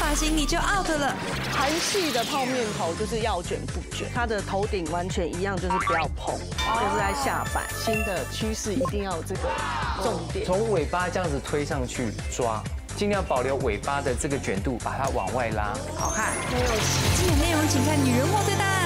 发型，你就 out 了。 韩系的泡面头就是要卷不卷，它的头顶完全一样，就是不要蓬，就是在下摆。新的趋势一定要有这个重点， 从尾巴这样子推上去抓，尽量保留尾巴的这个卷度，把它往外拉，好看。 精彩内容请看《女人我最大》。